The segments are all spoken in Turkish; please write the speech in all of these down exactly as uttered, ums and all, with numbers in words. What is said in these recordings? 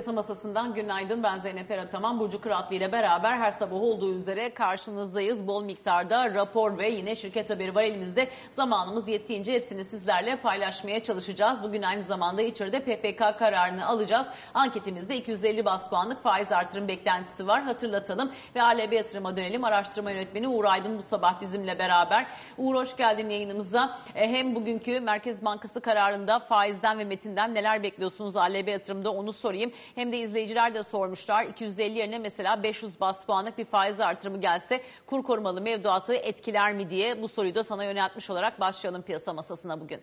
Piyasa Masası'ndan günaydın. Ben Zeynep Erataman. Burcu Kıratlı ile beraber her sabah olduğu üzere karşınızdayız. Bol miktarda rapor ve yine şirket haberi var elimizde. Zamanımız yettiğince hepsini sizlerle paylaşmaya çalışacağız. Bugün aynı zamanda içeride P P K kararını alacağız. Anketimizde iki yüz elli bas puanlık faiz artırım beklentisi var. Hatırlatalım ve A L B yatırıma dönelim. Araştırma yönetmeni Uğur Aydın bu sabah bizimle beraber. Uğur, hoş geldin yayınımıza. Hem bugünkü Merkez Bankası kararında faizden ve metinden neler bekliyorsunuz A L B yatırımda onu sorayım. Hem de izleyiciler de sormuşlar. iki yüz elli yerine mesela beş yüz bas puanlık bir faiz artırımı gelse kur korumalı mevduatı etkiler mi diye bu soruyu da sana yöneltmiş olarak başlayalım piyasa masasına bugün.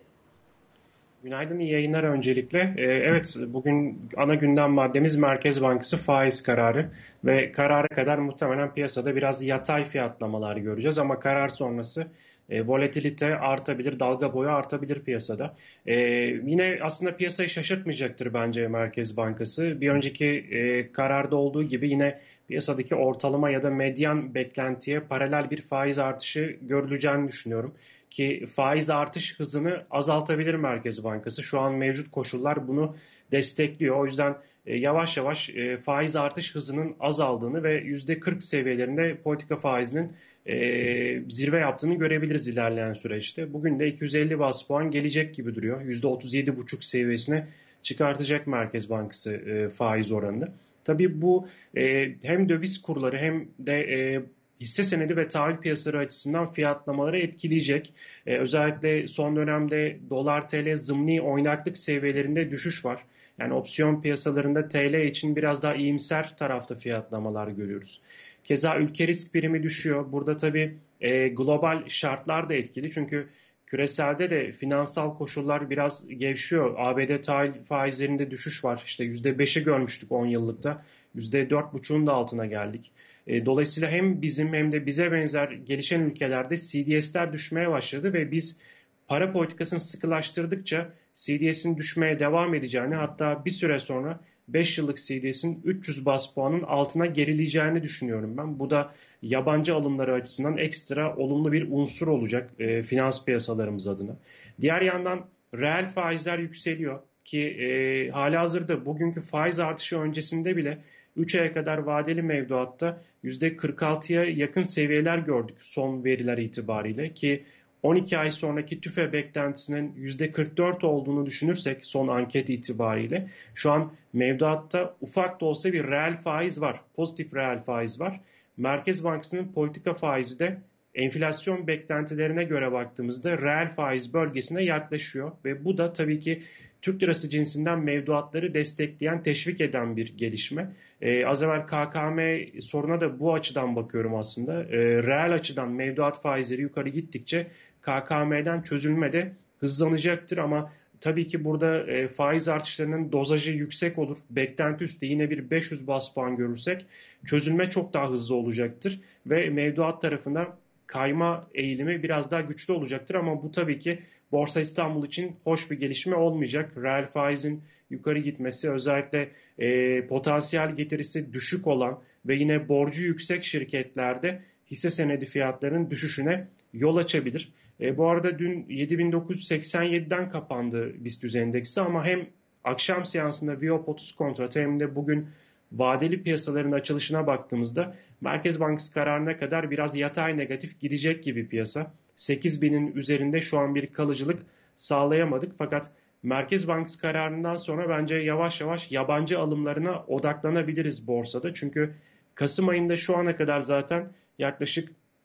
Günaydın, iyi yayınlar öncelikle. Ee, evet, bugün ana gündem maddemiz Merkez Bankası faiz kararı ve karara kadar muhtemelen piyasada biraz yatay fiyatlamalar göreceğiz ama karar sonrası e, volatilite artabilir, dalga boyu artabilir piyasada. E, yine aslında piyasayı şaşırtmayacaktır bence Merkez Bankası. Bir önceki e, kararda olduğu gibi yine piyasadaki ortalama ya da medyan beklentiye paralel bir faiz artışı görüleceğini düşünüyorum. Ki faiz artış hızını azaltabilir Merkez Bankası. Şu an mevcut koşullar bunu destekliyor. O yüzden e, yavaş yavaş e, faiz artış hızının azaldığını ve yüzde kırk seviyelerinde politika faizinin e, zirve yaptığını görebiliriz ilerleyen süreçte. Bugün de iki yüz elli bas puan gelecek gibi duruyor. yüzde otuz yedi virgül beş seviyesine çıkartacak Merkez Bankası e, faiz oranını. Tabii bu e, hem döviz kurları hem de e, hisse senedi ve tahvil piyasaları açısından fiyatlamaları etkileyecek. Ee, özellikle son dönemde dolar T L zımni oynaklık seviyelerinde düşüş var. Yani opsiyon piyasalarında T L için biraz daha iyimser tarafta fiyatlamalar görüyoruz. Keza ülke risk primi düşüyor. Burada tabii e, global şartlar da etkili. Çünkü küreselde de finansal koşullar biraz gevşiyor. A B D tahvil faizlerinde düşüş var. İşte yüzde beşi görmüştük on yıllıkta. yüzde dört buçuğun da altına geldik. Dolayısıyla hem bizim hem de bize benzer gelişen ülkelerde C D S'ler düşmeye başladı ve biz para politikasını sıkılaştırdıkça C D S'in düşmeye devam edeceğini, hatta bir süre sonra beş yıllık C D S'in üç yüz bas puanın altına gerileyeceğini düşünüyorum ben. Bu da yabancı alımları açısından ekstra olumlu bir unsur olacak e, finans piyasalarımız adına. Diğer yandan reel faizler yükseliyor ki e, halihazırda bugünkü faiz artışı öncesinde bile üç aya kadar vadeli mevduatta yüzde kırk altıya yakın seviyeler gördük son veriler itibariyle ki on iki ay sonraki tüfe beklentisinin yüzde kırk dört olduğunu düşünürsek son anket itibariyle şu an mevduatta ufak da olsa bir reel faiz var, pozitif reel faiz var. Merkez Bankası'nın politika faizi de enflasyon beklentilerine göre baktığımızda reel faiz bölgesine yaklaşıyor ve bu da tabii ki Türk lirası cinsinden mevduatları destekleyen, teşvik eden bir gelişme. Ee, az evvel K K M soruna da bu açıdan bakıyorum aslında. Ee, reel açıdan mevduat faizleri yukarı gittikçe K K M'den çözülme de hızlanacaktır ama tabii ki burada e, faiz artışlarının dozajı yüksek olur. Beklenti üstü yine bir beş yüz bas puan görürsek çözülme çok daha hızlı olacaktır ve mevduat tarafından kayma eğilimi biraz daha güçlü olacaktır ama bu tabii ki Borsa İstanbul için hoş bir gelişme olmayacak. Reel faizin yukarı gitmesi özellikle e, potansiyel getirisi düşük olan ve yine borcu yüksek şirketlerde hisse senedi fiyatlarının düşüşüne yol açabilir. E, bu arada dün yedi bin dokuz yüz seksen yediden kapandı BIST endeksi ama hem akşam seansında V I O P otuz kontratı hem de bugün vadeli piyasaların açılışına baktığımızda Merkez Bankası kararına kadar biraz yatay negatif gidecek gibi piyasa. sekiz binin üzerinde şu an bir kalıcılık sağlayamadık fakat Merkez Bankası kararından sonra bence yavaş yavaş yabancı alımlarına odaklanabiliriz borsada. Çünkü Kasım ayında şu ana kadar zaten yaklaşık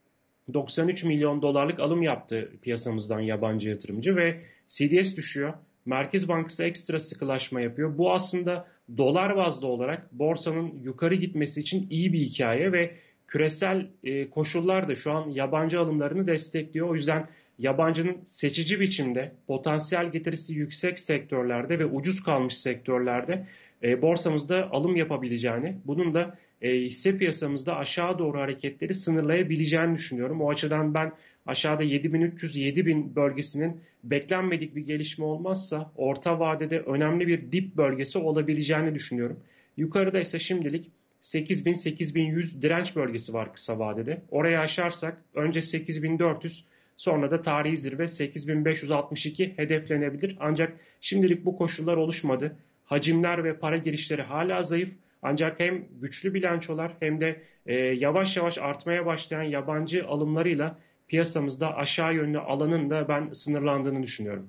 doksan üç milyon dolarlık alım yaptı piyasamızdan yabancı yatırımcı ve C D S düşüyor. Merkez Bankası ekstra sıkılaşma yapıyor. Bu aslında dolar bazlı olarak borsanın yukarı gitmesi için iyi bir hikaye ve küresel e, koşullar da şu an yabancı alımlarını destekliyor. O yüzden yabancının seçici biçimde potansiyel getirisi yüksek sektörlerde ve ucuz kalmış sektörlerde e, borsamızda alım yapabileceğini, bunun da e, hisse piyasamızda aşağı doğru hareketleri sınırlayabileceğini düşünüyorum. O açıdan ben aşağıda yedi bin üç yüz yedi bin bölgesinin beklenmedik bir gelişme olmazsa orta vadede önemli bir dip bölgesi olabileceğini düşünüyorum. Yukarıda ise şimdilik sekiz bin sekiz bin yüz direnç bölgesi var kısa vadede. Orayı aşarsak önce sekiz bin dört yüz sonra da tarihi zirve sekiz bin beş yüz altmış iki hedeflenebilir. Ancak şimdilik bu koşullar oluşmadı. hacimler ve para girişleri hala zayıf. Ancak hem güçlü bilançolar hem de e, yavaş yavaş artmaya başlayan yabancı alımlarıyla piyasamızda aşağı yönlü alanın da ben sınırlandığını düşünüyorum.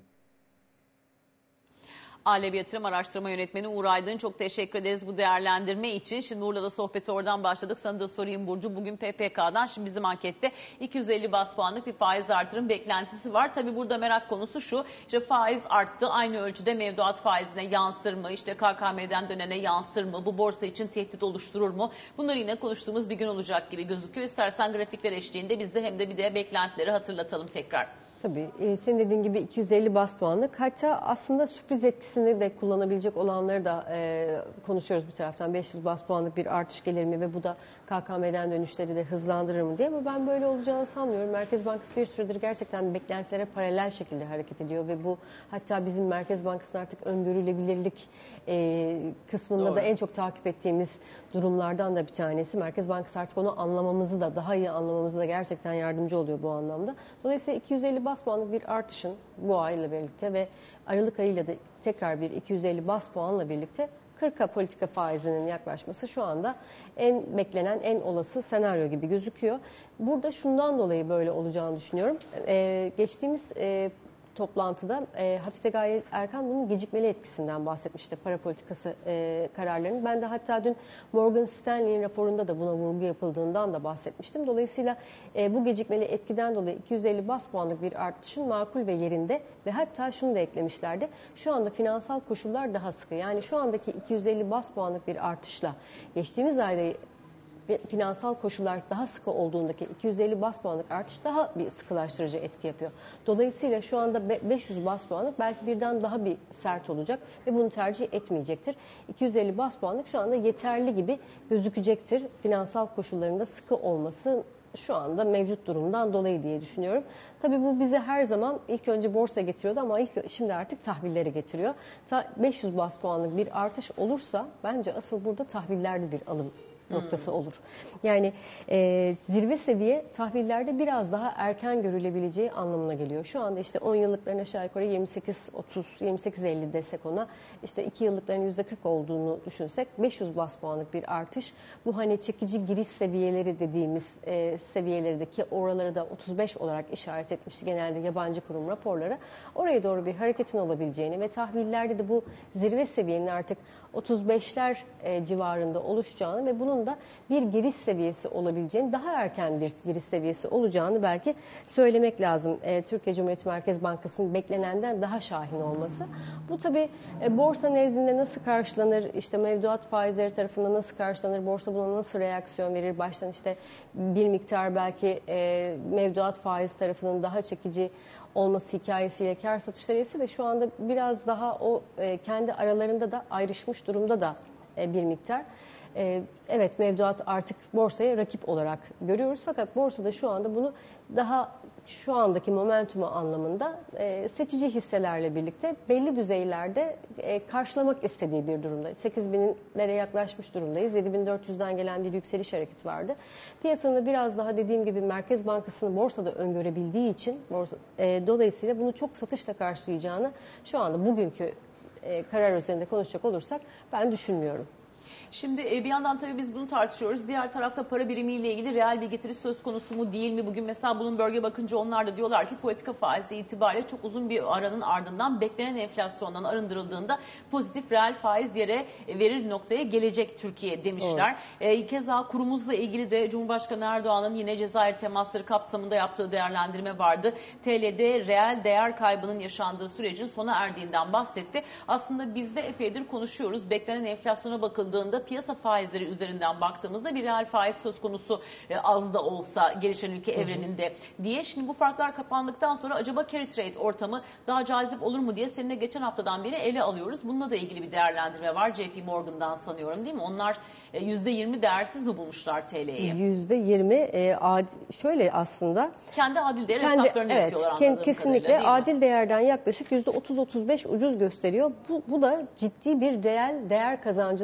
Alev Yatırım Araştırma Yönetmeni Uğur Aydın, çok teşekkür ederiz bu değerlendirme için. Şimdi Urla'da sohbeti oradan başladık. Sana da sorayım Burcu. Bugün P P K'dan, şimdi bizim ankette iki yüz elli baz puanlık bir faiz artırım beklentisi var. Tabii burada merak konusu şu: İşte faiz arttı, aynı ölçüde mevduat faizine yansır mı? İşte K K M'den dönene yansır mı? Bu borsa için tehdit oluşturur mu? Bunları yine konuştuğumuz bir gün olacak gibi gözüküyor. İstersen grafikler eşliğinde biz de hem de bir de beklentileri hatırlatalım tekrar. Tabii e, senin dediğin gibi iki yüz elli baz puanlık, hatta aslında sürpriz etkisini de kullanabilecek olanları da e, konuşuyoruz bir taraftan. beş yüz baz puanlık bir artış gelir mi ve bu da K K M'den dönüşleri de hızlandırır mı diye, ama ben böyle olacağını sanmıyorum. Merkez Bankası bir süredir gerçekten beklentilere paralel şekilde hareket ediyor ve bu hatta bizim Merkez Bankası'nın artık öngörülebilirlik e, kısmında Doğru. da en çok takip ettiğimiz durumlardan da bir tanesi. Merkez Bankası artık onu anlamamızı da, daha iyi anlamamızı da gerçekten yardımcı oluyor bu anlamda. Dolayısıyla iki yüz elli baz puanlık bir artışın bu ayla birlikte ve Aralık ayıyla da tekrar bir iki yüz elli baz puanla birlikte kırka politika faizinin yaklaşması şu anda en beklenen, en olası senaryo gibi gözüküyor. Burada şundan dolayı böyle olacağını düşünüyorum. Ee, geçtiğimiz e, toplantıda e, Hafize Gaye Erkan bunun gecikmeli etkisinden bahsetmişti, para politikası e, kararlarının. Ben de hatta dün Morgan Stanley'in raporunda da buna vurgu yapıldığından da bahsetmiştim. Dolayısıyla e, bu gecikmeli etkiden dolayı iki yüz elli baz puanlık bir artışın makul ve yerinde ve hatta şunu da eklemişlerdi: şu anda finansal koşullar daha sıkı. Yani şu andaki iki yüz elli baz puanlık bir artışla geçtiğimiz ayda ve finansal koşullar daha sıkı olduğundaki iki yüz elli baz puanlık artış daha bir sıkılaştırıcı etki yapıyor. Dolayısıyla şu anda beş yüz baz puanlık belki birden daha bir sert olacak ve bunu tercih etmeyecektir. iki yüz elli baz puanlık şu anda yeterli gibi gözükecektir. Finansal koşullarında sıkı olması şu anda mevcut durumdan dolayı diye düşünüyorum. Tabii bu bize her zaman ilk önce borsa getiriyordu ama ilk şimdi artık tahvilleri getiriyor. beş yüz baz puanlık bir artış olursa bence asıl burada tahvillerde bir alım noktası olur. Yani e, zirve seviye tahvillerde biraz daha erken görülebileceği anlamına geliyor. Şu anda işte on yıllıkların aşağı yukarı yirmi sekiz otuz, yirmi sekiz elli desek ona, işte iki yıllıkların yüzde kırk olduğunu düşünsek beş yüz baz puanlık bir artış. Bu hani çekici giriş seviyeleri dediğimiz e, seviyelerdeki oraları da otuz beş olarak işaret etmişti genelde yabancı kurum raporları. Oraya doğru bir hareketin olabileceğini ve tahvillerde de bu zirve seviyenin artık otuz beşler e, civarında oluşacağını ve bunun da bir giriş seviyesi olabileceğini, daha erken bir giriş seviyesi olacağını belki söylemek lazım. E, Türkiye Cumhuriyet Merkez Bankası'nın beklenenden daha şahin olması. Bu tabii e, borsa nezdinde nasıl karşılanır, işte mevduat faizleri tarafından nasıl karşılanır, borsa buna nasıl reaksiyon verir? Baştan işte bir miktar belki e, mevduat faiz tarafının daha çekici olması hikayesiyle kar satışları ise de şu anda biraz daha o e, kendi aralarında da ayrışmış durumda da e, bir miktar. E, evet, mevduat artık borsaya rakip olarak görüyoruz, fakat borsada şu anda bunu daha şu andaki momentumu anlamında e, seçici hisselerle birlikte belli düzeylerde e, karşılamak istediği bir durumda. sekiz binlere yaklaşmış durumdayız. yedi bin dört yüzden gelen bir yükseliş hareketi vardı. Piyasanın biraz daha dediğim gibi Merkez Bankası'nın borsada öngörebildiği için borsa, e, dolayısıyla bunu çok satışla karşılayacağını şu anda bugünkü e, karar üzerinde konuşacak olursak ben düşünmüyorum. Şimdi bir yandan tabii biz bunu tartışıyoruz. Diğer tarafta para birimiyle ilgili reel bir getiri söz konusu mu değil mi? Bugün mesela Bloomberg'e bakınca onlar da diyorlar ki politika faizi itibariyle çok uzun bir aranın ardından beklenen enflasyondan arındırıldığında pozitif reel faiz yere verir noktaya gelecek Türkiye demişler. E, keza kurumuzla ilgili de Cumhurbaşkanı Erdoğan'ın yine Cezayir temasları kapsamında yaptığı değerlendirme vardı. T L'de reel değer kaybının yaşandığı sürecin sona erdiğinden bahsetti. Aslında biz de epeydir konuşuyoruz. Beklenen enflasyona bakıldığında piyasa faizleri üzerinden baktığımızda bir reel faiz söz konusu e, az da olsa gelişen ülke evreninde diye. Şimdi bu farklar kapandıktan sonra acaba carry trade ortamı daha cazip olur mu diye seninle geçen haftadan beri ele alıyoruz. Bununla da ilgili bir değerlendirme var J P Morgan'dan sanıyorum, değil mi? Onlar e, yüzde yirmi değersiz mi bulmuşlar T L'yi? yüzde yirmi e, ad- şöyle aslında. Kendi adil değer Kendi, hesaplarını evet, yapıyorlar anladığım kesinlikle kadarıyla, değil mi? adil değerden yaklaşık yüzde otuz otuz beş ucuz gösteriyor. Bu, bu da ciddi bir reel değer kazancına izin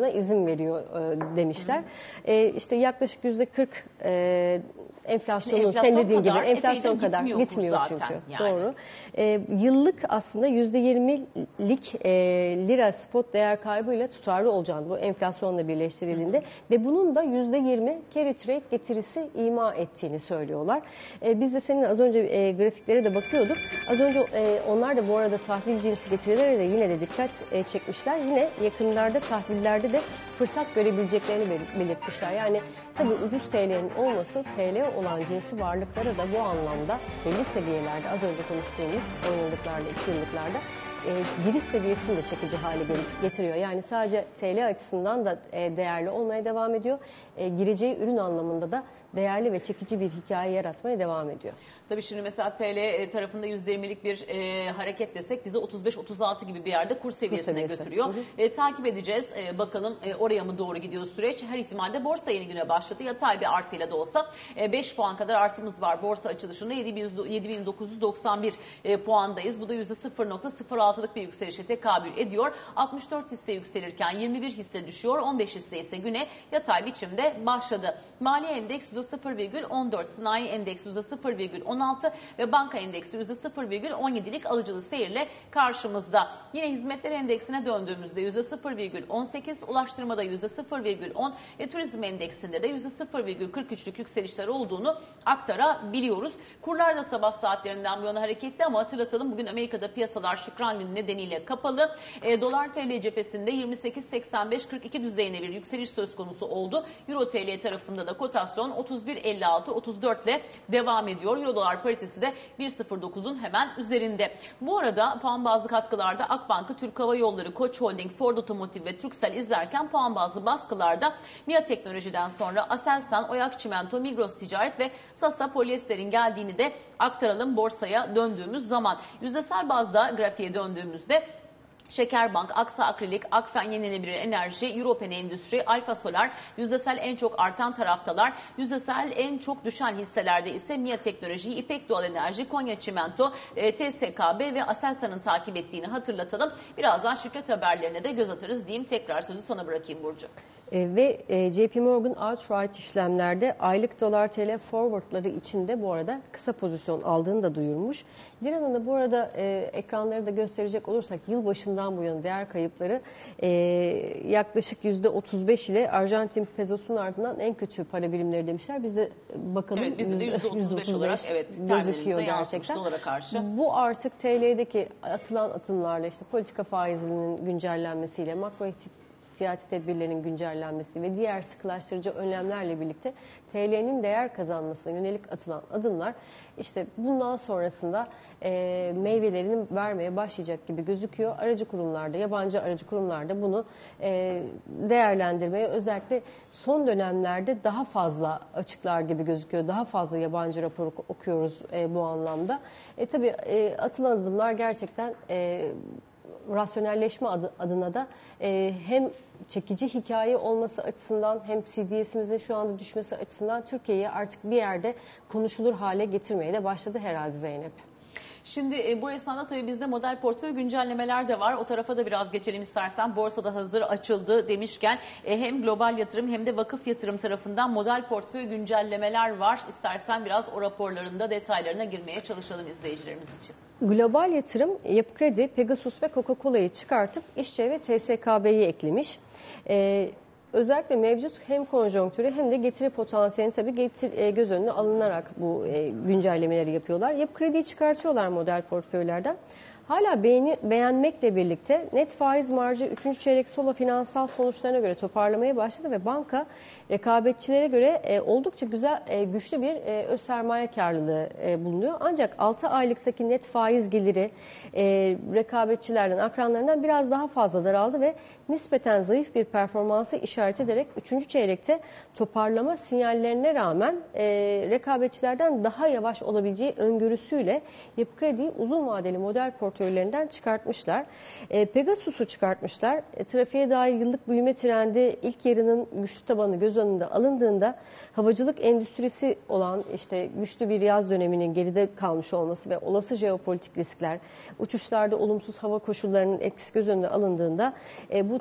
izin veriyor e, demişler. E, işte yaklaşık yüzde kırk e, enflasyonun enflasyon sen dediğin gibi kadar, enflasyon epey de kadar gitmiyor gitmiyor kur çünkü. zaten yani. Doğru. E, yıllık aslında yüzde yirmilik e, lira spot değer kaybıyla tutarlı olacağını bu enflasyonla birleştirildiğinde hı hı. ve bunun da yüzde yirmi carry trade getirisi ima ettiğini söylüyorlar. E, biz de senin az önce e, grafiklere de bakıyorduk. Az önce e, onlar da bu arada tahvil cinsi getirilere de yine de dikkat e, çekmişler. Yine yakınlarda tahvillerde de fırsat görebileceklerini belirtmişler. Yani tabii ucuz T L'nin olması T L olan cinsi varlıklara da bu anlamda belli seviyelerde az önce konuştuğumuz on yıllıklarda, iki yıllıklarda e, giriş seviyesini de çekici hale getiriyor. Yani sadece T L açısından da e, değerli olmaya devam ediyor. E, gireceği ürün anlamında da değerli ve çekici bir hikaye yaratmaya devam ediyor. Tabii şimdi mesela T L tarafında yüzde yirmilik bir e, hareket desek bizi otuz beş otuz altı gibi bir yerde kur seviyesine kur seviyesi. götürüyor. Hı hı. E, takip edeceğiz. E, bakalım e, oraya mı doğru gidiyor süreç? Her ihtimalle borsa yeni güne başladı. Yatay bir artıyla da olsa e, beş puan kadar artımız var. Borsa açılışında yedi bin dokuz yüz doksan bir e, puandayız. Bu da yüzde sıfır nokta sıfır altılık bir yükselişe tekabül ediyor. altmış dört hisse yükselirken yirmi bir hisse düşüyor. on beş hisse ise güne yatay biçimde başladı. Mali endeks yüzde sıfır virgül on dört, sanayi endeks yüzde sıfır virgül on altı ve banka endeksi yüzde sıfır virgül on yedilik alıcılı seyirle karşımızda. Yine hizmetler endeksine döndüğümüzde yüzde sıfır virgül on sekiz, ulaştırmada yüzde sıfır virgül on ve turizm endeksinde de yüzde sıfır virgül kırk üçlük yükselişler olduğunu aktarabiliyoruz. Kurlar da sabah saatlerinden bu yana hareketli ama hatırlatalım bugün Amerika'da piyasalar Şükran Günü nedeniyle kapalı. E, Dolar T L cephesinde yirmi sekiz seksen beş kırk iki düzeyine bir yükseliş söz konusu oldu. Euro T L tarafında da kotasyon otuz bir elli altı otuz dört ile devam ediyor. Euro dolar paritesi de bir nokta sıfır dokuzun hemen üzerinde. Bu arada puan bazlı katkılarda Akbank'ı, Türk Hava Yolları, Koç Holding, Ford Otomotiv ve Turkcell izlerken puan bazlı baskılarda MİA Teknoloji'den sonra Aselsan, Oyak Çimento, Migros Ticaret ve Sasa Polyester'in geldiğini de aktaralım borsaya döndüğümüz zaman. Yüzdesel bazda grafiğe döndüğümüzde Şekerbank, Aksa Akrilik, Akfen Yenilenebilir Enerji, Europen Endüstri, Alfa Solar yüzdesel en çok artan taraftalar. Yüzdesel en çok düşen hisselerde ise MİA Teknoloji, İpek Doğal Enerji, Konya Çimento, T S K B ve Aselsan'ın takip ettiğini hatırlatalım. Birazdan şirket haberlerine de göz atarız diyeyim. Tekrar sözü sana bırakayım Burcu. E, ve e, J P Morgan outright işlemlerde aylık dolar T L forwardları içinde bu arada kısa pozisyon aldığını da duyurmuş. Liranın da bu arada e, ekranları da gösterecek olursak yılbaşından bu yana değer kayıpları e, yaklaşık yüzde otuz beş ile Arjantin pesosunun ardından en kötü para birimleri demişler. Biz de bakalım evet, biz de yüzde otuz beş olarak evet, gözüküyor gerçekten. Dolara karşı. Bu artık T L'deki atılan atımlarla işte politika faizinin güncellenmesiyle makro siyasi tedbirlerin güncellenmesi ve diğer sıkılaştırıcı önlemlerle birlikte T L'nin değer kazanmasına yönelik atılan adımlar işte bundan sonrasında e, meyvelerini vermeye başlayacak gibi gözüküyor. Aracı kurumlarda, yabancı aracı kurumlarda bunu e, değerlendirmeye özellikle son dönemlerde daha fazla açıklar gibi gözüküyor. Daha fazla yabancı rapor okuyoruz e, bu anlamda. E, tabii e, atılan adımlar gerçekten E, rasyonelleşme adı, adına da e, hem çekici hikaye olması açısından hem C D S'imizin şu anda düşmesi açısından Türkiye'yi artık bir yerde konuşulur hale getirmeye de başladı herhalde Zeynep. Şimdi e, bu esnada tabii bizde model portföy güncellemeler de var. O tarafa da biraz geçelim istersen. Borsada hazır açıldı demişken e, hem global yatırım hem de vakıf yatırım tarafından model portföy güncellemeler var. İstersen biraz o raporların da detaylarına girmeye çalışalım izleyicilerimiz için. Global yatırım Yapı Kredi, Pegasus ve Coca-Cola'yı çıkartıp İşçe ve T S K B'yi eklemiş. Ee, özellikle mevcut hem konjonktürü hem de getiri potansiyelini tabii getir, e, göz önüne alınarak bu e, güncellemeleri yapıyorlar. Yapı Kredi'yi çıkartıyorlar model portföylerden. Hala beğeni, beğenmekle birlikte net faiz marjı üçüncü çeyrek Sola finansal sonuçlarına göre toparlamaya başladı ve banka rekabetçilere göre e, oldukça güzel, e, güçlü bir e, öz sermaye karlılığı e, bulunuyor. Ancak altı aylıktaki net faiz geliri e, rekabetçilerden, akranlarından biraz daha fazla daraldı ve nispeten zayıf bir performansı işaret ederek üçüncü çeyrekte toparlama sinyallerine rağmen e, rekabetçilerden daha yavaş olabileceği öngörüsüyle Yapı Kredi'yi uzun vadeli model portföylerinden çıkartmışlar. E, Pegasus'u çıkartmışlar. E, trafiğe dair yıllık büyüme trendi ilk yarının güçlü tabanı göz önünde alındığında havacılık endüstrisi olan işte güçlü bir yaz döneminin geride kalmış olması ve olası jeopolitik riskler, uçuşlarda olumsuz hava koşullarının etkisi göz önüne alındığında e, bu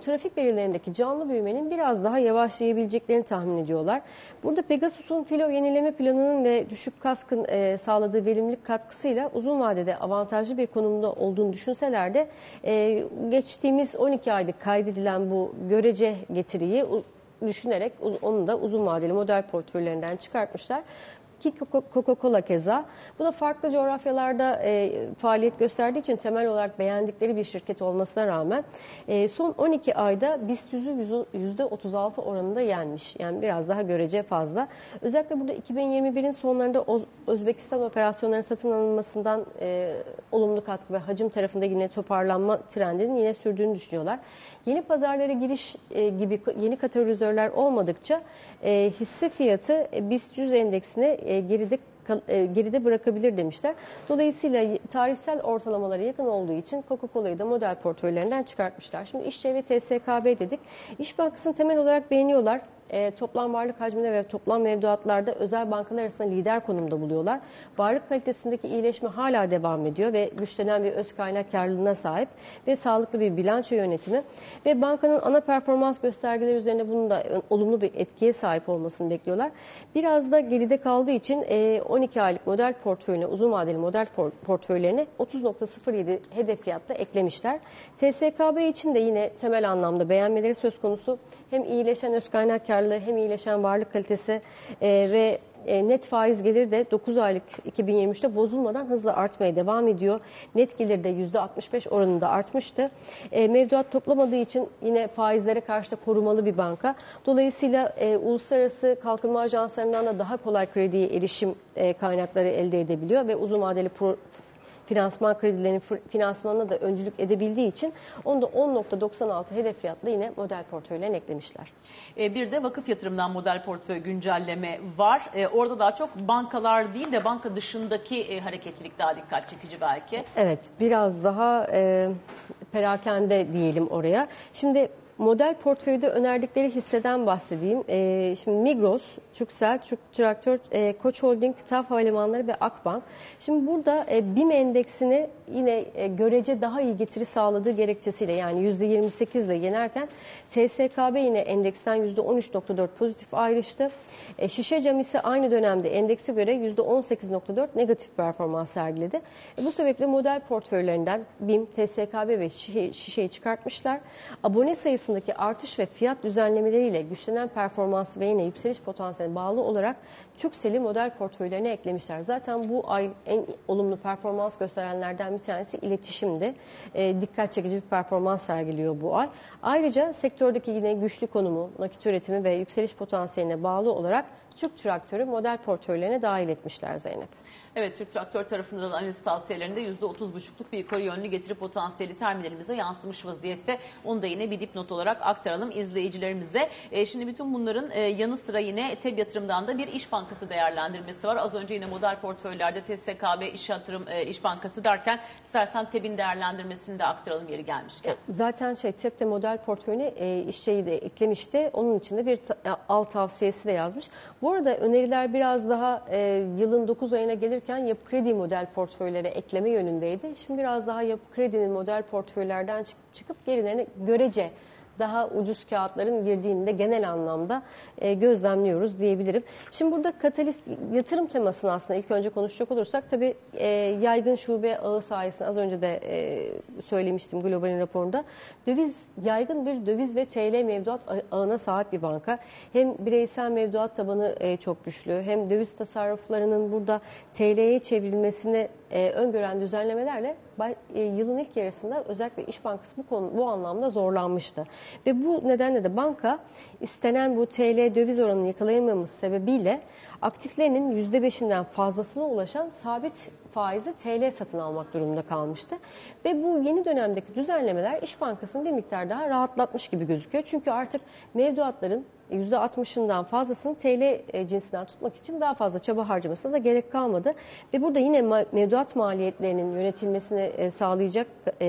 trafik verilerindeki canlı büyümenin biraz daha yavaşlayabileceklerini tahmin ediyorlar. Burada Pegasus'un filo yenileme planının ve düşük kaskın e, sağladığı verimlilik katkısıyla uzun vadede avantajlı bir konumda olduğunu düşünseler de e, geçtiğimiz on iki ayda kaydedilen bu görece getiriyi düşünerek onu da uzun vadeli model portföylerinden çıkartmışlar. Ki Coca-Cola keza. Bu da farklı coğrafyalarda e, faaliyet gösterdiği için temel olarak beğendikleri bir şirket olmasına rağmen e, son on iki ayda BIST yüzü yüzde otuz altı oranında yenmiş. Yani biraz daha görece fazla. Özellikle burada iki bin yirmi birin sonlarında Özbekistan operasyonlarının satın alınmasından e, olumlu katkı ve hacim tarafında yine toparlanma trendinin yine sürdüğünü düşünüyorlar. Yeni pazarlara giriş e, gibi yeni kategorizörler olmadıkça e, hisse fiyatı e, BIST yüz endeksine e, geride e, geride bırakabilir demişler. Dolayısıyla tarihsel ortalamalara yakın olduğu için Coca-Cola'yı da model portföylerinden çıkartmışlar. Şimdi İşçe ve T S K B dedik. İş Bankası'nı temel olarak beğeniyorlar. E, toplam varlık hacminde ve toplam mevduatlarda özel bankalar arasında lider konumda buluyorlar. Varlık kalitesindeki iyileşme hala devam ediyor ve güçlenen bir öz kaynak karlılığına sahip ve sağlıklı bir bilanço yönetimi ve bankanın ana performans göstergeleri üzerine bunun da olumlu bir etkiye sahip olmasını bekliyorlar. Biraz da geride kaldığı için e, on iki aylık model portföyüne, uzun vadeli model portföylerine otuz nokta sıfır yedi hedef fiyatla eklemişler. T S K B için de yine temel anlamda beğenmeleri söz konusu. Hem iyileşen öz kaynak karlılığı hem iyileşen varlık kalitesi e, ve e, net faiz geliri de dokuz aylık iki bin yirmi üçte bozulmadan hızla artmaya devam ediyor. Net gelir de yüzde altmış beş oranında artmıştı. E, mevduat toplamadığı için yine faizlere karşı da korumalı bir banka. Dolayısıyla e, uluslararası kalkınma ajanslarından da daha kolay krediye erişim e, kaynakları elde edebiliyor ve uzun vadeli pro finansman kredilerinin finansmanına da öncülük edebildiği için onu da on nokta doksan altı hedef fiyatla yine model portföylerine eklemişler. Bir de vakıf yatırımdan model portföy güncelleme var. Orada daha çok bankalar değil de banka dışındaki hareketlilik daha dikkat çekici belki. Evet, biraz daha e, perakende diyelim oraya. Şimdi model portföyde önerdikleri hisseden bahsedeyim. Ee, şimdi Migros, Turkcell, Türk Traktör, e, Koç Holding, TAV Havalimanları ve Akbank. Şimdi burada e, BİM endeksini yine e, görece daha iyi getiri sağladığı gerekçesiyle yani yüzde yirmi sekiz ile yenerken T S K B yine endeksten yüzde on üç nokta dört pozitif ayrıştı. E, Şişecam ise aynı dönemde endekse göre yüzde on sekiz nokta dört negatif performans sergiledi. E, bu sebeple model portföylerinden BİM, T S K B ve Şişe, Şişe'yi çıkartmışlar. Abone sayısındaki artış ve fiyat düzenlemeleriyle güçlenen performansı ve yine yükseliş potansiyeline bağlı olarak Turkcell'i model portföylerine eklemişler. Zaten bu ay en olumlu performans gösterenlerden bir tanesi iletişimdi. E, dikkat çekici bir performans sergiliyor bu ay. Ayrıca sektördeki yine güçlü konumu, nakit üretimi ve yükseliş potansiyeline bağlı olarak Türk Traktör'ü model portföylerine dahil etmişler Zeynep. Evet, Türk Traktör tarafından analiz tavsiyelerinde yüzde otuz buçukluk bir yukarı yönlü getiri potansiyeli terminalimize yansımış vaziyette. Onu da yine bir dipnot olarak aktaralım izleyicilerimize. E, şimdi bütün bunların e, yanı sıra yine T E B Yatırım'dan da bir İş Bankası değerlendirmesi var. Az önce yine model portföylerde T S K B, İş Yatırım, e, İş Bankası derken istersen T E B'in değerlendirmesini de aktaralım yeri gelmişken. Zaten şey T E B'de model portföyüne e, işçeyi de eklemişti. Onun içinde bir ta, al tavsiyesi de yazmış. Bu arada öneriler biraz daha e, yılın dokuz ayına gelir Yapı Kredi model portföylere ekleme yönündeydi. Şimdi biraz daha Yapı Kredi'nin model portföylerden çıkıp gerilerine görece daha ucuz kağıtların girdiğini de genel anlamda e, gözlemliyoruz diyebilirim. Şimdi burada katalist yatırım temasını aslında ilk önce konuşacak olursak tabii e, yaygın şube ağı sayesinde az önce de e, söylemiştim Global'in raporunda. Döviz yaygın bir döviz ve T L mevduat ağına sahip bir banka. Hem bireysel mevduat tabanı e, çok güçlü hem döviz tasarruflarının burada T L'ye çevrilmesini e, öngören düzenlemelerle e, yılın ilk yarısında özellikle İş Bankası bu konu bu anlamda zorlanmıştı. Ve bu nedenle de banka istenen bu T L döviz oranını yakalayamaması sebebiyle aktiflerinin yüzde beşinden fazlasına ulaşan sabit faizli T L satın almak durumunda kalmıştı. Ve bu yeni dönemdeki düzenlemeler İş Bankası'nı bir miktar daha rahatlatmış gibi gözüküyor. Çünkü artık mevduatların yüzde altmışından fazlasını T L cinsinden tutmak için daha fazla çaba harcamasına da gerek kalmadı. Ve burada yine mevduat maliyetlerinin yönetilmesini sağlayacak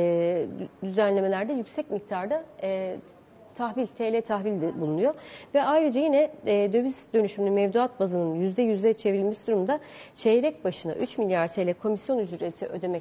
düzenlemelerde yüksek miktarda tahvil, T L tahvil de bulunuyor. Ve ayrıca yine e, döviz dönüşümlü mevduat bazının yüzde yüze çevrilmesi durumda çeyrek başına üç milyar T L komisyon ücreti ödemekten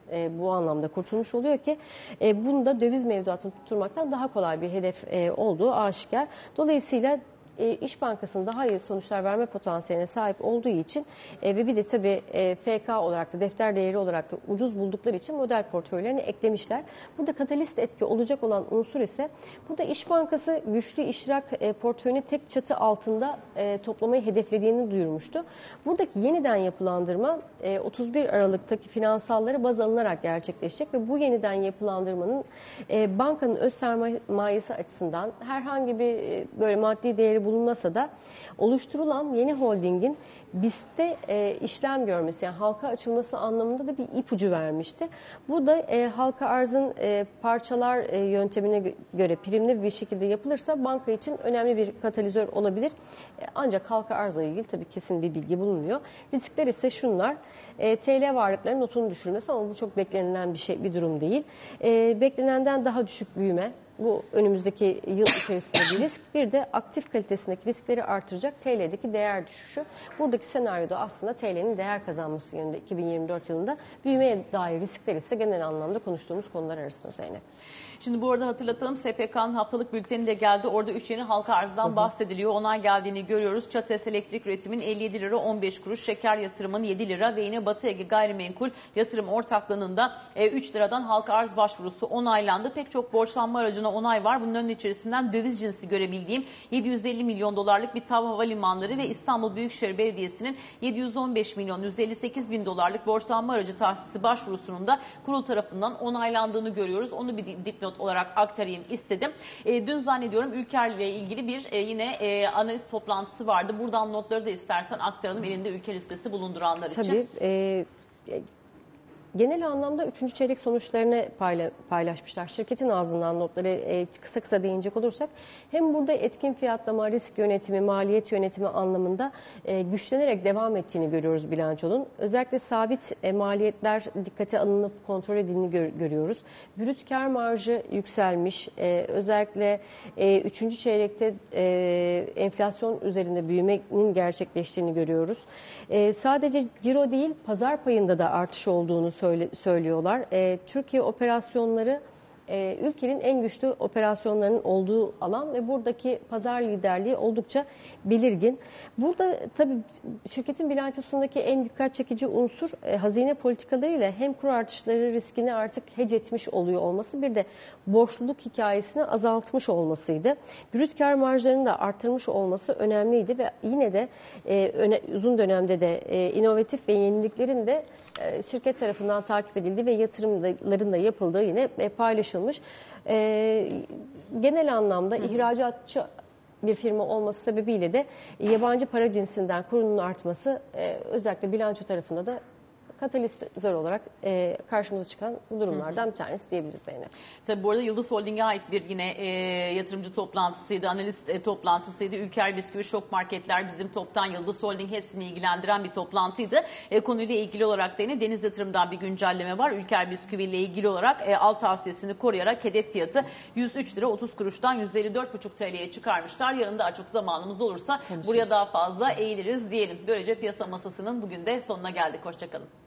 e, bu anlamda kurtulmuş oluyor ki e, bunda döviz mevduatını tutturmaktan daha kolay bir hedef e, olduğu aşikar. Dolayısıyla E, İş Bankası'nın daha iyi sonuçlar verme potansiyeline sahip olduğu için e, ve bir de tabii e, F K olarak da defter değeri olarak da ucuz buldukları için model portföylerine eklemişler. Burada katalist etki olacak olan unsur ise burada İş Bankası güçlü iştirak e, portföyünü tek çatı altında e, toplamayı hedeflediğini duyurmuştu. Buradaki yeniden yapılandırma e, otuz bir Aralık'taki finansalları baz alınarak gerçekleşecek ve bu yeniden yapılandırmanın e, bankanın öz sermayesi açısından herhangi bir e, böyle maddi değeri bulunmasa da oluşturulan yeni holdingin B İ S'te e, işlem görmesi, yani halka açılması anlamında da bir ipucu vermişti. Bu da e, halka arzın e, parçalar e, yöntemine göre primli bir şekilde yapılırsa banka için önemli bir katalizör olabilir. E, ancak halka arzla ilgili tabii kesin bir bilgi bulunmuyor. Riskler ise şunlar: e, T L varlıkların notunu düşürmesi, ama bu çok beklenilen bir şey, bir durum değil. E, beklenenden daha düşük büyüme. Bu önümüzdeki yıl içerisinde bir risk. Bir de aktif kalitesindeki riskleri artıracak T L'deki değer düşüşü. Buradaki senaryoda aslında T L'nin değer kazanması yönünde iki bin yirmi dört yılında. Büyümeye dair riskler ise genel anlamda konuştuğumuz konular arasında Zeynep. Şimdi bu arada hatırlatalım, S P K'nın haftalık bülteni de geldi. Orada üç yeni halka arzdan bahsediliyor. Onay geldiğini görüyoruz. Çates elektrik üretimin elli yedi lira on beş kuruş, şeker yatırımın yedi lira ve yine Batı Ege gayrimenkul yatırım ortaklığının da üç liradan halka arz başvurusu onaylandı. Pek çok borçlanma aracına onay var. Bunların içerisinden döviz cinsi görebildiğim yedi yüz elli milyon dolarlık bir TAV Havalimanları ve İstanbul Büyükşehir Belediyesi'nin yedi yüz on beş milyon yüz elli sekiz bin dolarlık borçlanma aracı tahsisi başvurusunun da kurul tarafından onaylandığını görüyoruz. Onu bir dipnot olarak aktarayım istedim. E, dün zannediyorum Ülker ile ilgili bir e, yine e, analiz toplantısı vardı. Buradan notları da istersen aktaralım, elinde ülke listesi bulunduranlar için. Tabii. E, genel anlamda üçüncü çeyrek sonuçlarını payla, paylaşmışlar. Şirketin ağzından notları e, kısa kısa değinecek olursak, hem burada etkin fiyatlama, risk yönetimi, maliyet yönetimi anlamında e, güçlenerek devam ettiğini görüyoruz bilançonun. Özellikle sabit e, maliyetler dikkate alınıp kontrol edildiğini gör, görüyoruz. Brüt kar marjı yükselmiş. E, özellikle e, üçüncü çeyrekte e, enflasyon üzerinde büyümenin gerçekleştiğini görüyoruz. E, sadece ciro değil, pazar payında da artış olduğunu söylüyorlar. E, Türkiye operasyonları e, ülkenin en güçlü operasyonlarının olduğu alan ve buradaki pazar liderliği oldukça belirgin. Burada tabii şirketin bilançosundaki en dikkat çekici unsur e, hazine politikalarıyla hem kur artışları riskini artık hedge etmiş oluyor olması, bir de borçluluk hikayesini azaltmış olmasıydı. Brüt kar marjlarını da arttırmış olması önemliydi ve yine de e, öne, uzun dönemde de e, inovatif ve yeniliklerin de e, şirket tarafından takip edildiği ve yatırımların da yapıldığı yine e, paylaşılmış. E, genel anlamda ihracatçı bir firma olması sebebiyle de yabancı para cinsinden kurunun artması e, özellikle bilanço tarafında da katalizör olarak e, karşımıza çıkan durumlardan bir tanesi diyebiliriz Zeynep. Tabii bu arada Yıldız Holding'e ait bir yine e, yatırımcı toplantısıydı, analist e, toplantısıydı. Ülker Bisküvi, Şok Marketler, Bizim Top'tan Yıldız Holding hepsini ilgilendiren bir toplantıydı. E, konuyla ilgili olarak da yine Deniz Yatırım'dan bir güncelleme var. Ülker Bisküvi ile ilgili olarak e, alt tavsiyesini koruyarak hedef fiyatı yüz üç lira otuz kuruştan yüz elli dört buçuk T L'ye çıkarmışlar. Yarın daha çok zamanımız olursa buraya daha fazla eğiliriz diyelim. Böylece piyasa masasının bugün de sonuna geldik. Hoşçakalın.